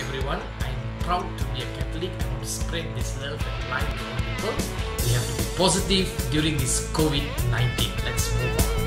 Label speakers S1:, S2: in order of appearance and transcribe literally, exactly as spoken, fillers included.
S1: everyone. I'm proud to be a Catholic. I want to spread this love and light to all people. We have to be positive during this COVID nineteen. Let's move on.